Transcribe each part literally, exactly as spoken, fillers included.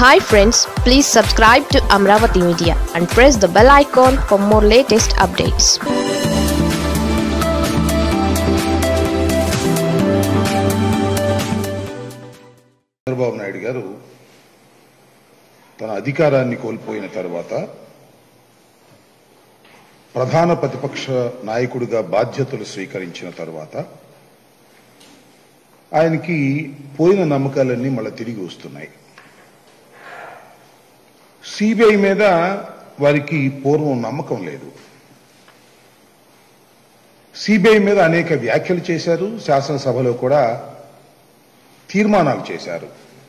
Hi friends, please subscribe to Amravati Media and press the bell icon for more latest updates. Chandrababu Naidu గారు తన అధికారాన్ని కోల్పోయిన తర్వాత ప్రధాన ప్రతిపక్ష నాయకుడిగా బాధ్యతలు స్వీకరించిన తర్వాత ఆయనకి పోయిన నమ్మకాలన్నీ మళ్ళీ తిరిగి వస్తున్నాయి. సిబిఐ మీద వారికి పూర్వం నమ్మకం లేదు. సిబిఐ మీద అనేక వ్యాఖ్యలు చేశారు, శాసనసభలో కూడా తీర్మానాలు చేశారు.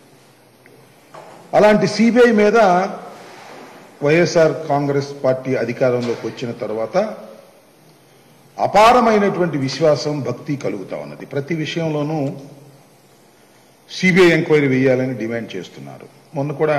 అలాంటి సిబిఐ మీద వైఎస్ఆర్ కాంగ్రెస్ పార్టీ అధికారంలోకి వచ్చిన తర్వాత అపారమైనటువంటి విశ్వాసం, భక్తి కలుగుతా ఉన్నది. ప్రతి విషయంలోనూ సిబిఐ ఎంక్వైరీ వేయాలని డిమాండ్ చేస్తున్నారు. మొన్న కూడా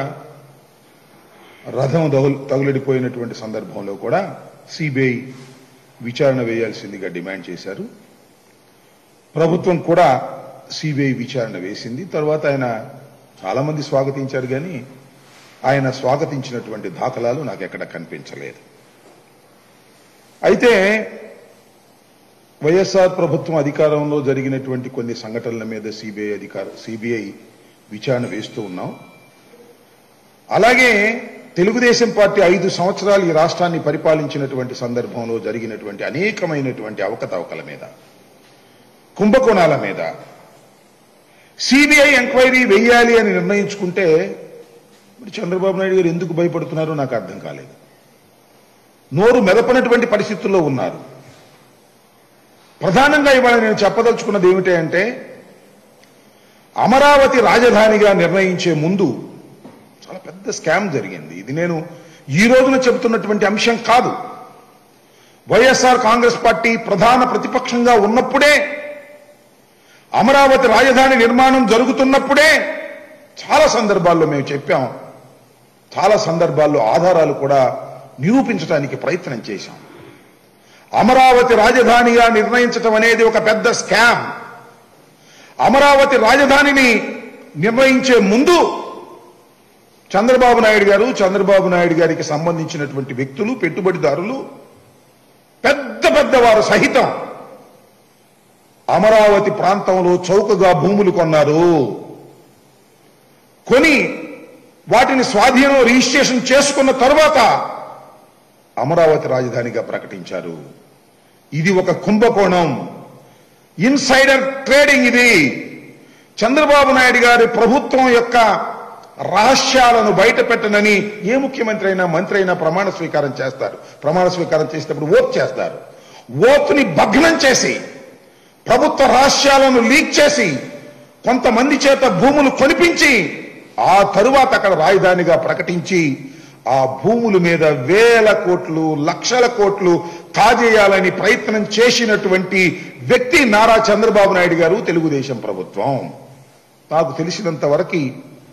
రథం తగులడిపోయినటువంటి సందర్భంలో కూడా సిబిఐ విచారణ వేయాల్సిందిగా డిమాండ్ చేశారు. ప్రభుత్వం కూడా సిబిఐ విచారణ వేసింది. తర్వాత ఆయన చాలా మంది స్వాగతించారు, కానీ ఆయన స్వాగతించినటువంటి దాఖలాలు నాకు ఎక్కడ కనిపించలేదు. అయితే వైఎస్ఆర్ ప్రభుత్వం అధికారంలో జరిగినటువంటి కొన్ని సంఘటనల మీద సిబిఐ అధికార సిబిఐ విచారణ వేస్తూ ఉన్నాం. అలాగే తెలుగుదేశం పార్టీ ఐదు సంవత్సరాలు ఈ రాష్ట్రాన్ని పరిపాలించినటువంటి సందర్భంలో జరిగినటువంటి అనేకమైనటువంటి అవకతవకల మీద, కుంభకోణాల మీద సిబిఐ ఎంక్వైరీ వేయాలి అని నిర్ణయించుకుంటే మరి చంద్రబాబు నాయుడు గారు ఎందుకు భయపడుతున్నారో నాకు అర్థం కాలేదు. నోరు మెదపనటువంటి పరిస్థితుల్లో ఉన్నారు. ప్రధానంగా ఇవాళ నేను చెప్పదలుచుకున్నది ఏమిటి అంటే, అమరావతి రాజధానిగా నిర్ణయించే ముందు చాలా పెద్ద స్కామ్ జరిగింది. ఇది నేను ఈ రోజున చెబుతున్నటువంటి అంశం కాదు. వైఎస్ఆర్ కాంగ్రెస్ పార్టీ ప్రధాన ప్రతిపక్షంగా ఉన్నప్పుడే, అమరావతి రాజధాని నిర్మాణం జరుగుతున్నప్పుడే చాలా సందర్భాల్లో మేము చెప్పాం. చాలా సందర్భాల్లో ఆధారాలు కూడా నిరూపించడానికి ప్రయత్నం చేశాం. అమరావతి రాజధానిగా నిర్ణయించడం అనేది ఒక పెద్ద స్కామ్. అమరావతి రాజధానిని నిర్ణయించే ముందు చంద్రబాబు నాయుడు గారు, చంద్రబాబు నాయుడు గారికి సంబంధించినటువంటి వ్యక్తులు, పెట్టుబడిదారులు, పెద్ద పెద్ద వారు సహితం అమరావతి ప్రాంతంలో చౌకగా భూములు కొన్నారు. కొని వాటిని స్వాధీనం, రిజిస్ట్రేషన్ చేసుకున్న తర్వాత అమరావతి రాజధానిగా ప్రకటించారు. ఇది ఒక కుంభకోణం, ఇన్సైడర్ ట్రేడింగ్. ఇది చంద్రబాబు నాయుడు గారి ప్రభుత్వం యొక్క రహస్యాలను బయట పెట్టనని ఏ ముఖ్యమంత్రి అయినా, మంత్రి అయినా ప్రమాణ స్వీకారం చేస్తారు. ప్రమాణ స్వీకారం చేసేటప్పుడు ఓత్ చేస్తారు. ఓత్ని భగ్నం చేసి, ప్రభుత్వ రహస్యాలను లీక్ చేసి, కొంతమంది చేత భూములు కొనిపించి, ఆ తరువాత అక్కడ రాజధానిగా ప్రకటించి, ఆ భూముల మీద వేల కోట్లు, లక్షల కోట్లు కాజేయాలని ప్రయత్నం చేసినటువంటి వ్యక్తి నారా చంద్రబాబు నాయుడు గారు, తెలుగుదేశం ప్రభుత్వం. నాకు తెలిసినంత వరకు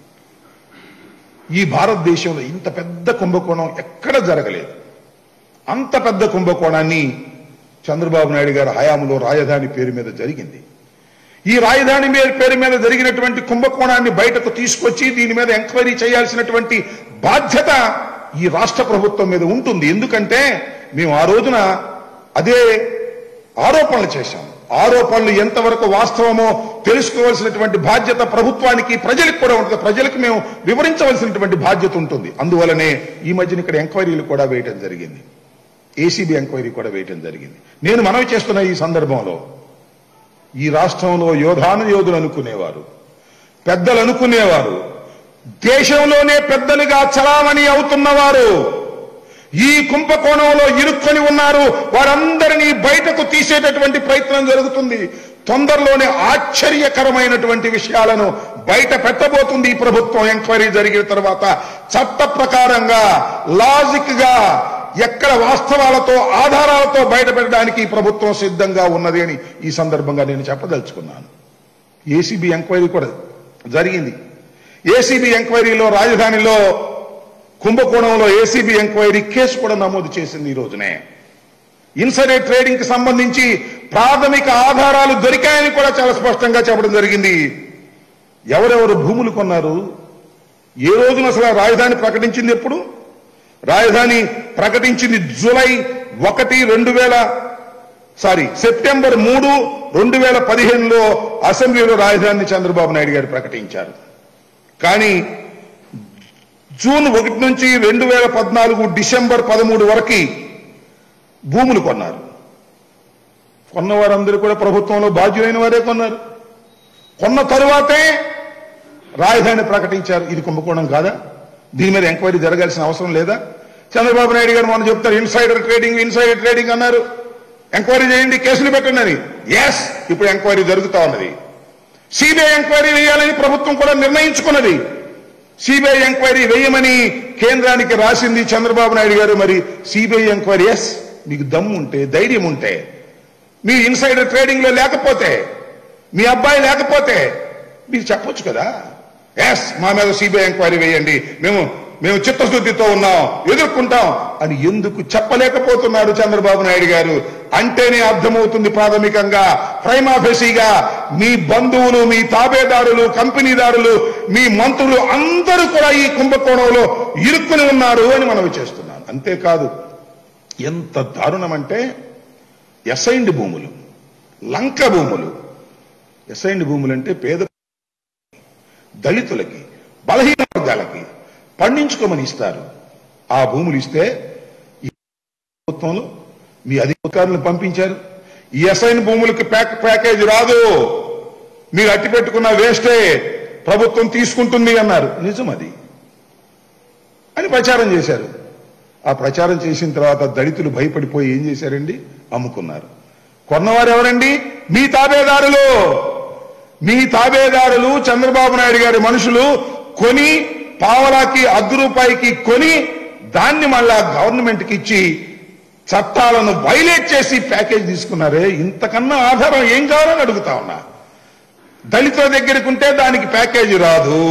ఈ భారతదేశంలో ఇంత పెద్ద కుంభకోణం ఎక్కడ జరగలేదు. అంత పెద్ద కుంభకోణాన్ని చంద్రబాబు నాయుడు గారి హయాంలో రాజధాని పేరు మీద జరిగింది. ఈ రాజధాని పేరు మీద జరిగినటువంటి కుంభకోణాన్ని బయటకు తీసుకొచ్చి దీని మీద ఎంక్వైరీ చేయాల్సినటువంటి బాధ్యత ఈ రాష్ట్ర ప్రభుత్వం మీద ఉంటుంది. ఎందుకంటే మేము ఆ రోజున అదే ఆరోపణలు చేశాం. ఆరోపణలు ఎంతవరకు వాస్తవమో తెలుసుకోవాల్సినటువంటి బాధ్యత ప్రభుత్వానికి, ప్రజలకు కూడా ఉంటుంది. ప్రజలకు మేము వివరించవలసినటువంటి బాధ్యత ఉంటుంది. అందువలనే ఈ మధ్యన ఇక్కడ ఎంక్వైరీలు కూడా వేయటం జరిగింది. ఏసీబీ ఎంక్వైరీ కూడా వేయటం జరిగింది. నేను మనవి చేస్తున్న ఈ సందర్భంలో, ఈ రాష్ట్రంలో యోధాను యోధులు అనుకునేవారు, పెద్దలు అనుకునేవారు, దేశంలోనే పెద్దలుగా చలామణి అవుతున్నవారు ఈ కుంభకోణంలో ఇరుక్కొని ఉన్నారు. వారందరినీ బయటకు తీసేటటువంటి ప్రయత్నం జరుగుతుంది. తొందరలోనే ఆశ్చర్యకరమైనటువంటి విషయాలను బయట పెట్టబోతుంది ఈ ప్రభుత్వం. ఎంక్వైరీ జరిగిన తర్వాత చట్ట ప్రకారంగా, లాజిక్ గా, ఎక్కడ వాస్తవాలతో, ఆధారాలతో బయట పెట్టడానికి ఈ ప్రభుత్వం సిద్ధంగా ఉన్నది అని ఈ సందర్భంగా నేను చెప్పదలుచుకున్నాను. ఏసీబీ ఎంక్వైరీ కూడా జరిగింది. ఏసీబీ ఎంక్వైరీలో రాజధానిలో కుంభకోణంలో ఏసీబీ ఎంక్వైరీ కేసు కూడా నమోదు చేసింది ఈ రోజునే. ఇన్సైడర్ ట్రేడింగ్ కి సంబంధించి ప్రాథమిక ఆధారాలు దొరికాయని కూడా చాలా స్పష్టంగా చెప్పడం జరిగింది. ఎవరెవరు భూములు కొన్నారు, ఏ రోజున అసలు రాజధాని ప్రకటించింది ఎప్పుడు? రాజధాని ప్రకటించింది జూలై ఒకటి రెండు వేల సారీ సెప్టెంబర్ మూడు రెండు వేల పదిహేనులో అసెంబ్లీలో రాజధానిని చంద్రబాబు నాయుడు గారు ప్రకటించారు. కానీ జూన్ ఒకటి నుంచి రెండు వేల పద్నాలుగు డిసెంబర్ పదమూడు వరకు భూములు కొన్నారు. కొన్నవారందరూ కూడా ప్రభుత్వంలో బాధ్యులైన వారే కొన్నారు. కొన్న తరువాతే రాజధాని ప్రకటించారు. ఇది కుంభకోణం కాదా? దీని మీద ఎంక్వైరీ జరగాల్సిన అవసరం లేదా? చంద్రబాబు నాయుడు గారు మనం చెప్తారు ఇన్సైడర్ ట్రేడింగ్ ఇన్సైడర్ ట్రేడింగ్ అన్నారు. ఎంక్వైరీ చేయండి, కేసులు పెట్టండి అని. ఎస్, ఇప్పుడు ఎంక్వైరీ జరుగుతా ఉన్నది. సిబిఐ ఎంక్వైరీ వేయాలని ప్రభుత్వం కూడా నిర్ణయించుకున్నది. సిబిఐ ఎంక్వైరీ వేయమని కేంద్రానికి రాసింది చంద్రబాబు నాయుడు గారు. మరి సిబిఐ ఎంక్వైరీ ఎస్, మీకు దమ్ము ఉంటే ధైర్యం ఉంటే, మీ ఇన్సైడర్ ట్రేడింగ్ లో లేకపోతే, మీ అబ్బాయి లేకపోతే మీరు చెప్పొచ్చు కదా, ఎస్ మా మీద సిబిఐ ఎంక్వైరీ వేయండి, మేము మేము చిత్తశుద్ధితో ఉన్నాం, ఎదుర్కొంటాం అని ఎందుకు చెప్పలేకపోతున్నారు చంద్రబాబు నాయుడు గారు? అంటేనే అర్థమవుతుంది ప్రాథమికంగా, ప్రైమా ఫేసీగా మీ బంధువులు, మీ తాబేదారులు, కంపెనీదారులు, మీ మంత్రులు అందరూ కూడా ఈ కుంభకోణంలో ఇరుక్కుని ఉన్నారు అని మనవి చేస్తున్నాను. అంతేకాదు, ఎంత దారుణం అంటే ఎసైన్డ్ భూములు, లంక భూములు. ఎసైన్డ్ భూములు అంటే పేద దళితులకి, బలహీన వర్గాలకి పండించుకోమని ఇస్తారు. ఆ భూములు ఇస్తే ఈ ప్రభుత్వంలో మీ అధికారులను పంపించారు. ఈ అసైన్ భూములకి ప్యాక్ ప్యాకేజ్ రాదు, మీరు అట్టి పెట్టుకున్న వేస్టే, ప్రభుత్వం తీసుకుంటుంది అన్నారు. నిజం అది అని ప్రచారం చేశారు. ఆ ప్రచారం చేసిన తర్వాత దళితులు భయపడిపోయి ఏం చేశారండి? అమ్ముకున్నారు. కొన్నవారు ఎవరండి? మీ తాబేదారులు. మీ తాబేదారులు చంద్రబాబు నాయుడు గారి మనుషులు కొని పావలాకి అర్ధ రూపాయికి కొని దాన్ని మళ్ళా గవర్నమెంట్కి ఇచ్చి చట్టాలను వైలేట్ చేసి ప్యాకేజ్ తీసుకున్నారే. ఇంతకన్నా ఆధారం ఏం కావాలని అడుగుతా ఉన్నా. దళితుల దగ్గరికి ఉంటే దానికి ప్యాకేజీ రాదు,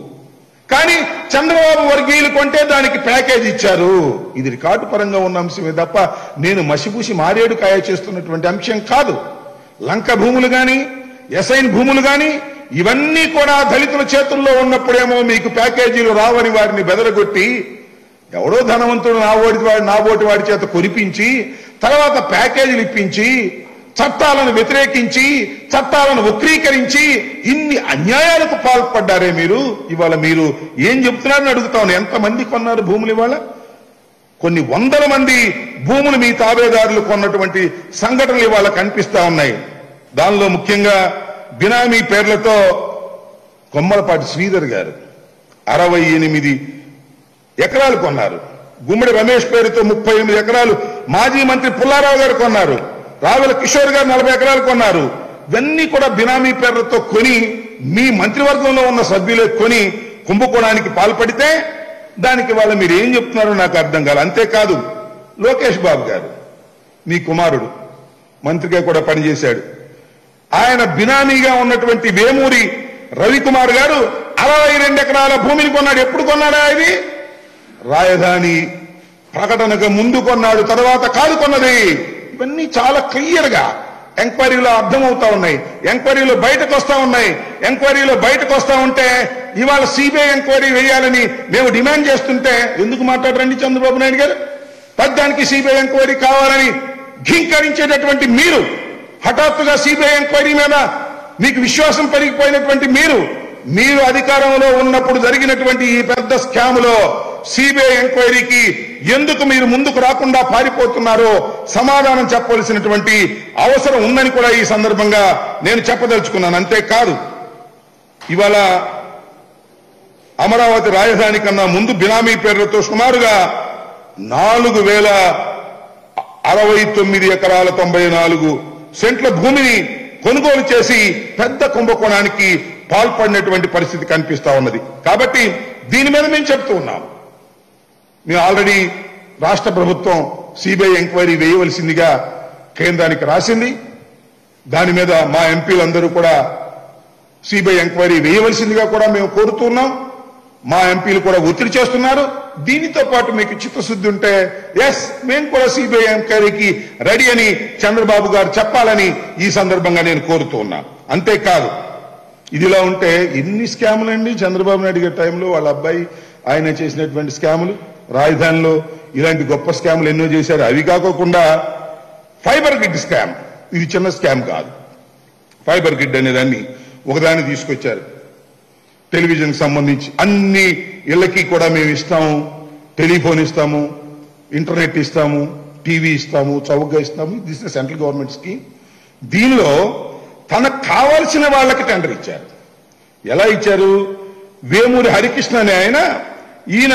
కానీ చంద్రబాబు వర్గీయులు కొంటే దానికి ప్యాకేజ్ ఇచ్చారు. ఇది రికార్డు పరంగా ఉన్న అంశమే తప్ప నేను మసిపూసి మారేడు కాయ చేస్తున్నటువంటి అంశం కాదు. లంక భూములు గాని, ఎసైన్ భూములు గాని ఇవన్నీ కూడా దళితుల చేతుల్లో ఉన్నప్పుడేమో మీకు ప్యాకేజీలు రావని వారిని బెదరగొట్టి, ఎవడో ధనవంతుడు నా ఓటి వాడి నా ఓటి వాడి చేత కొరిపించి తర్వాత ప్యాకేజీలు ఇప్పించి చట్టాలను వ్యతిరేకించి చట్టాలను వక్రీకరించి ఇన్ని అన్యాయాలకు పాల్పడ్డారే మీరు. ఇవాళ మీరు ఏం చెప్తున్నారని అడుగుతాను. ఎంతమంది కొన్నారు భూములు? ఇవాళ కొన్ని వందల మంది భూములు మీ తాబేదారులు కొన్నటువంటి సంఘటనలు ఇవాళ కనిపిస్తా ఉన్నాయి. దానిలో ముఖ్యంగా బినామీ పేర్లతో కొమ్మలపాటి శ్రీధర్ గారు అరవై ఎనిమిది ఎకరాలు కొన్నారు. గుమ్మడి రమేష్ పేరుతో ముప్పై ఎనిమిది ఎకరాలు మాజీ మంత్రి పుల్లారావు గారు కొన్నారు. రావుల కిషోర్ గారు నలభై ఎకరాలు కొన్నారు. ఇవన్నీ కూడా బినామీ పేర్లతో కొని మీ మంత్రివర్గంలో ఉన్న సభ్యులే కొని కుంభకోణానికి పాల్పడితే దానికి వాళ్ళ మీరు ఏం చెప్తున్నారో నాకు అర్థం కాదు. అంతేకాదు, లోకేష్ బాబు గారు మీ కుమారుడు మంత్రిగా కూడా పనిచేశాడు. ఆయన బినామీగా ఉన్నటువంటి వేమూరి రవికుమార్ గారు అరవై రెండు ఎకరాల భూమిని కొన్నాడు. ఎప్పుడు కొన్నాడా? ఇది రాజధాని ప్రకటనకు ముందు కొన్నాడు, తర్వాత కాదు కొన్నది. ఇవన్నీ చాలా క్లియర్ గా ఎంక్వైరీలో అర్థమవుతా ఉన్నాయి, ఎంక్వైరీలో బయటకు వస్తా ఉన్నాయి. ఎంక్వైరీలో బయటకు వస్తా ఉంటే ఇవాళ సిబిఐ ఎంక్వైరీ వేయాలని మేము డిమాండ్ చేస్తుంటే ఎందుకు మాట్లాడరండి చంద్రబాబు నాయుడు గారు? పద్దానికి సిబిఐ ఎంక్వైరీ కావాలని ఘీంకరించేటటువంటి మీరు, హఠాత్తుగా సిబిఐ ఎంక్వైరీ మీద మీకు విశ్వాసం పెరిగిపోయినటువంటి మీరు, మీరు అధికారంలో ఉన్నప్పుడు జరిగినటువంటి ఈ పెద్ద స్కామ్లో సిబిఐ ఎంక్వైరీకి ఎందుకు మీరు ముందుకు రాకుండా పారిపోతున్నారో సమాధానం చెప్పవలసినటువంటి అవసరం ఉందని కూడా ఈ సందర్భంగా నేను చెప్పదలుచుకున్నాను. అంతేకాదు, ఇవాళ అమరావతి రాజధాని కన్నా ముందు బినామీ పేర్లతో సుమారుగా నాలుగు వేల అరవై తొమ్మిది ఎకరాల తొంభై నాలుగు సెంట్ల భూమిని కొనుగోలు చేసి పెద్ద కుంభకోణానికి పాల్పడినటువంటి పరిస్థితి కనిపిస్తా ఉన్నది. కాబట్టి దీని మీద మేము చెప్తూ ఉన్నాం, మేము ఆల్రెడీ రాష్ట్ర ప్రభుత్వం సిబిఐ ఎంక్వైరీ వేయవలసిందిగా కేంద్రానికి రాసింది. దాని మీద మా ఎంపీలందరూ కూడా సిబిఐ ఎంక్వైరీ వేయవలసిందిగా కూడా మేము కోరుతున్నాం. మా ఎంపీలు కూడా ఒత్తిడి చేస్తున్నారు. దీనితో పాటు మీకు చిత్తశుద్ధి ఉంటే ఎస్ మేము కూడా సిబిఐ ఎంక్వైరీకి రెడీ అని చంద్రబాబు గారు చెప్పాలని ఈ సందర్భంగా నేను కోరుతూ ఉన్నా. అంతేకాదు, ఇదిలా ఉంటే ఎన్ని స్కాములు అండి చంద్రబాబు నాయుడు గారి టైంలో వాళ్ళ అబ్బాయి ఆయన చేసినటువంటి స్కాములు, రాజధానిలో ఇలాంటి గొప్ప స్కాములు ఎన్నో చేశారు. అవి కాకోకుండా ఫైబర్ గ్రిడ్ స్కామ్, ఇది చిన్న స్కామ్ కాదు. ఫైబర్ గ్రిడ్ అనే దాన్ని ఒకదాన్ని తీసుకొచ్చారు. టెలివిజన్కి సంబంధించి అన్ని ఇళ్లకి కూడా మేము ఇస్తాము, టెలిఫోన్ ఇస్తాము, ఇంటర్నెట్ ఇస్తాము, టీవీ ఇస్తాము, చౌకగా ఇస్తాము. This is central government scheme. దీనిలో తనకు కావాల్సిన వాళ్ళకి టెండర్ ఇచ్చారు. ఎలా ఇచ్చారు? వేమూరి హరికృష్ణ అనే ఆయన, ఈయన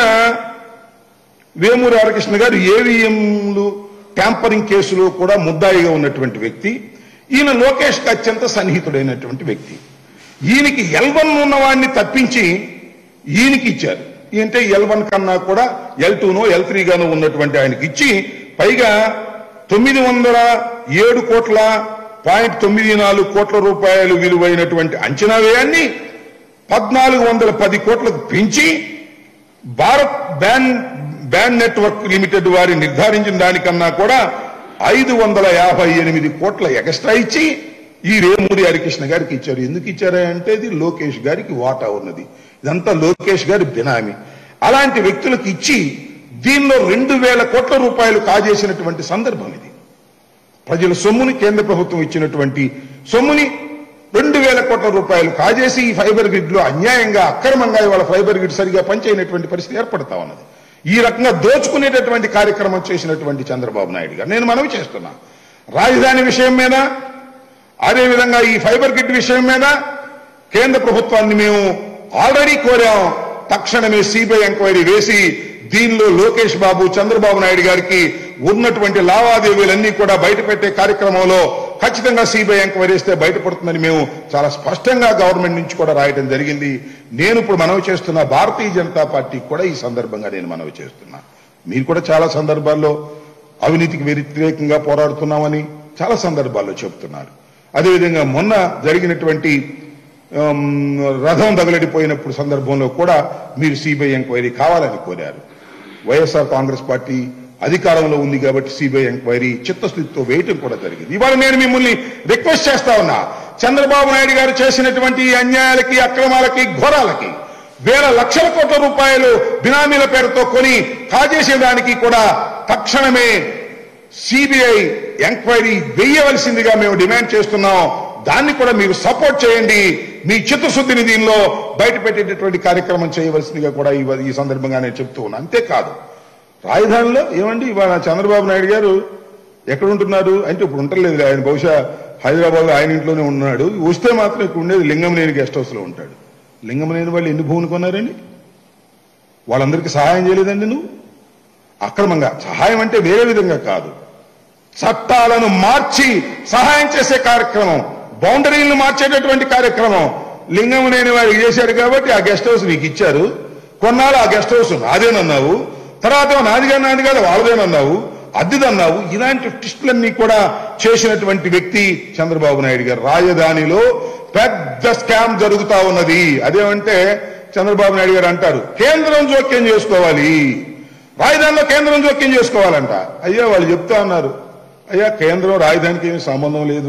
వేమూరి హరికృష్ణ గారు ఏవిఎంలు ట్యాంపరింగ్ కేసులో కూడా ముద్దాయిగా ఉన్నటువంటి వ్యక్తి. ఈయన లోకేష్కి అత్యంత సన్నిహితుడైనటువంటి వ్యక్తి. ఈయనకి ఎల్ వన్ ఉన్నవాడిని తప్పించి ఈయనకి ఇచ్చారు. అంటే ఎల్ వన్ కన్నా కూడా ఎల్ టూనో ఎల్ త్రీ గానో ఉన్నటువంటి ఆయనకి ఇచ్చి, పైగా తొమ్మిది వందల ఏడు కోట్ల పాయింట్ తొమ్మిది నాలుగు కోట్ల రూపాయలు విలువైనటువంటి అంచనా వ్యయాన్ని పద్నాలుగు వందల పది కోట్లకు పెంచి Bharat ban ban network limited వారి నిర్ధారించిన దానికన్నా కూడా ఐదు వందల యాభై ఎనిమిది కోట్ల ఎక్స్ట్రా ఇచ్చి ఈ వేమూరి హరికృష్ణ గారికి ఇచ్చారు. ఎందుకు ఇచ్చారా అంటే ఇది లోకేష్ గారికి వాటా ఉన్నది. ఇదంతా లోకేష్ గారి బినామీ. అలాంటి వ్యక్తులకు ఇచ్చి దీనిలో రెండు వేల కోట్ల రూపాయలు కాజేసినటువంటి సందర్భం ఇది. ప్రజల సొమ్ముని, కేంద్ర ప్రభుత్వం ఇచ్చినటువంటి సొమ్ముని రెండు వేల కోట్ల రూపాయలు కాజేసి ఈ ఫైబర్ గ్రిడ్ లో అన్యాయంగా, అక్రమంగా ఇవాళ ఫైబర్ గ్రిడ్ సరిగా పనిచేయనటువంటి పరిస్థితి ఏర్పడతా ఉన్నది. ఈ రకంగా దోచుకునేటటువంటి కార్యక్రమం చేసినటువంటి చంద్రబాబు నాయుడు గారు నేను మనవి చేస్తున్నా. రాజధాని విషయం మీద, అదేవిధంగా ఈ ఫైబర్ గ్రిడ్ విషయం మీద కేంద్ర ప్రభుత్వాన్ని మేము ఆల్రెడీ కోరాం. తక్షణమే సిబిఐ ఎంక్వైరీ వేసి దీనిలో లోకేష్ బాబు, చంద్రబాబు నాయుడు గారికి ఉన్నటువంటి లావాదేవీలన్నీ కూడా బయటపెట్టే కార్యక్రమంలో ఖచ్చితంగా సిబిఐ ఎంక్వైరీ చేస్తే బయటపడుతుందని మేము చాలా స్పష్టంగా గవర్నమెంట్ నుంచి కూడా రాయడం జరిగింది. నేను ఇప్పుడు మనవి చేస్తున్నా, భారతీయ జనతా పార్టీకి కూడా ఈ సందర్భంగా నేను మనవి చేస్తున్నా. మీరు కూడా చాలా సందర్భాల్లో అవినీతికి వ్యతిరేకంగా పోరాడుతున్నామని చాలా సందర్భాల్లో చెప్తున్నారు. అదేవిధంగా మొన్న జరిగినటువంటి రథం తగలడిపోయినప్పుడు సందర్భంలో కూడా మీరు సిబిఐ ఎంక్వైరీ కావాలని కోరారు. వైఎస్ఆర్ కాంగ్రెస్ పార్టీ అధికారంలో ఉంది కాబట్టి సిబిఐ ఎంక్వైరీ చిత్తశుద్ధితో వేయటం కూడా జరిగింది. ఇవాళ నేను మిమ్మల్ని రిక్వెస్ట్ చేస్తా ఉన్నా, చంద్రబాబు నాయుడు గారు చేసినటువంటి అన్యాయాలకి, అక్రమాలకి, ఘోరాలకి వేల లక్షల కోట్ల రూపాయలు బినామీల పేరుతో కొని కాజేసేదానికి కూడా తక్షణమే సిబిఐ ఎంక్వైరీ వేయవలసిందిగా మేము డిమాండ్ చేస్తున్నాం. దాన్ని కూడా మీరు సపోర్ట్ చేయండి. మీ చిత్తశుద్ధిని దీనిలో బయట పెట్టేటటువంటి కార్యక్రమం చేయవలసిందిగా కూడా ఈ సందర్భంగా నేను చెప్తూ ఉన్నా. అంతేకాదు, రాజధానిలో ఏమండి ఇవాళ చంద్రబాబు నాయుడు గారు ఎక్కడ ఉంటున్నారు అంటే ఇప్పుడు ఉంటలేదు. ఆయన బహుశా హైదరాబాద్ ఆయన ఇంట్లోనే ఉన్నాడు. వస్తే మాత్రం ఇక్కడ ఉండేది లింగంనేని గెస్ట్ హౌస్ లో ఉంటాడు. లింగంనేని వాళ్ళు ఎన్ని భూములు కొన్నారండి? వాళ్ళందరికీ సహాయం చేయలేదండి నువ్వు? అక్రమంగా సహాయం అంటే వేరే విధంగా కాదు, చట్టాలను మార్చి సహాయం చేసే కార్యక్రమం, బౌండరీలను మార్చేటటువంటి కార్యక్రమం లింగంనేని వారికి చేశారు కాబట్టి ఆ గెస్ట్ హౌస్ నీకు ఇచ్చారు. కొన్నాళ్ళు ఆ గెస్ట్ హౌస్ నాదేనన్నావు, తర్వాత నాదిగా నాది కాదు వాళ్ళదేనన్నావు, అద్దెదన్నావు. ఇలాంటి ట్విస్టులన్నీ కూడా చేసినటువంటి వ్యక్తి చంద్రబాబు నాయుడు గారు. రాజధానిలో పెద్ద స్కామ్ జరుగుతా ఉన్నది. అదేమంటే చంద్రబాబు నాయుడు గారు అంటారు కేంద్రం జోక్యం చేసుకోవాలి, రాజధానిలో కేంద్రం జోక్యం చేసుకోవాలంట. అయ్యా వాళ్ళు చెప్తా ఉన్నారు, అయ్యా కేంద్రం రాజధానికి ఏమీ సంబంధం లేదు,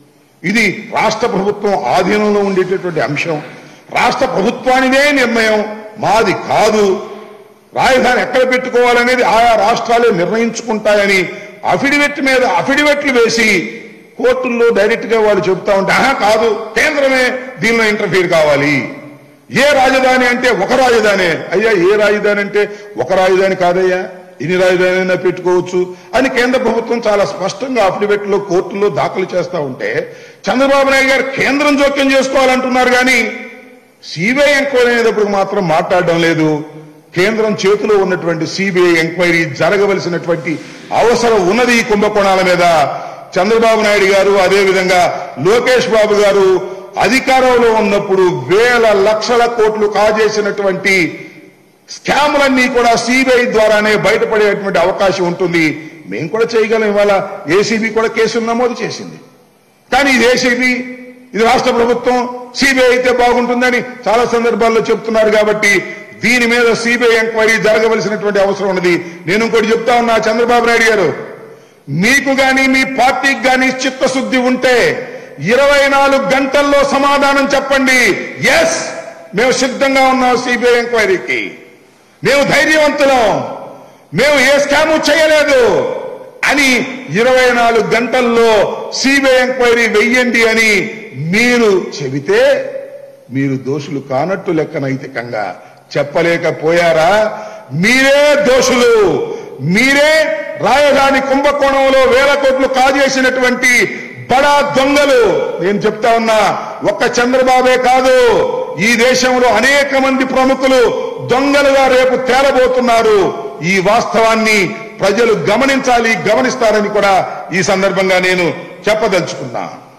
ఇది రాష్ట్ర ప్రభుత్వం ఆధీనంలో ఉండేటటువంటి అంశం, రాష్ట్ర ప్రభుత్వానిదే నిర్ణయం, మాది కాదు. రాజధాని ఎక్కడ పెట్టుకోవాలనేది ఆయా రాష్ట్రాలే నిర్ణయించుకుంటాయని అఫిడవిట్ మీద అఫిడవిట్లు వేసి కోర్టుల్లో డైరెక్ట్ గా వాళ్ళు చెబుతా ఉంటే ఆహా కాదు కేంద్రమే దీనిలో ఇంటర్ఫీర్ కావాలి. ఏ రాజధాని అంటే ఒక రాజధానే. అయ్యా ఏ రాజధాని అంటే ఒక రాజధాని కాదయ్యా, ఇన్ని రాజధాని పెట్టుకోవచ్చు అని కేంద్ర ప్రభుత్వం చాలా స్పష్టంగా అఫిడవిట్ లో కోర్టుల్లో దాఖలు చేస్తా ఉంటే చంద్రబాబు నాయుడు గారు కేంద్రం జోక్యం చేసుకోవాలంటున్నారు కానీ సిబిఐ ఎంక్వైరీ అనేటప్పుడు మాత్రం మాట్లాడడం లేదు. కేంద్రం చేతిలో ఉన్నటువంటి సిబిఐ ఎంక్వైరీ జరగవలసినటువంటి అవసరం ఉన్నది. ఈ కుంభకోణాల మీద చంద్రబాబు నాయుడు గారు అదేవిధంగా లోకేష్ బాబు గారు అధికారంలో ఉన్నప్పుడు వేల లక్షల కోట్లు కాజేసినటువంటి స్కాములన్నీ కూడా సిబిఐ ద్వారానే బయటపడేటువంటి అవకాశం ఉంటుంది. మేము కూడా చేయగలం. ఇవాళ ఏసీబీ కూడా కేసులు నమోదు చేసింది. కానీ ఇది ఏసీబీ, ఇది రాష్ట్ర ప్రభుత్వం, సిబిఐ అయితే బాగుంటుందని చాలా సందర్భాల్లో చెప్తున్నారు. కాబట్టి దీని మీద సిబిఐ ఎంక్వైరీ జరగవలసినటువంటి అవసరం ఉన్నది. నేను ఇంకోటి చెప్తా ఉన్నా, చంద్రబాబు నాయుడు గారు మీకు గాని మీ పార్టీకి గాని చిత్తశుద్ధి ఉంటే ఇరవై నాలుగు గంటల్లో సమాధానం చెప్పండి. ఎస్, మేము సిద్ధంగా ఉన్నాం సిబిఐ ఎంక్వైరీకి, మేము ధైర్యవంతులం, మేము ఏ స్కాము చేయలేదు అని ఇరవై నాలుగు గంటల్లో సిబిఐ ఎంక్వైరీ వెయ్యండి అని మీరు చెబితే మీరు దోషులు కానట్టు లెక్క నైతికంగా చెప్పలేకపోయారా? మీరే దోషులు. మీరే రాజధాని కుంభకోణంలో వేల కోట్లు కాజేసినటువంటి బడా దొంగలు. నేను చెప్తా ఉన్నా, ఒక్క చంద్రబాబే కాదు, ఈ దేశంలో అనేక మంది ప్రముఖులు దొంగలుగా రేపు తేలబోతున్నారు. ఈ వాస్తవాన్ని ప్రజలు గమనించాలి, గమనిస్తారని కూడా ఈ సందర్భంగా నేను చెప్పదలుచుకున్నా.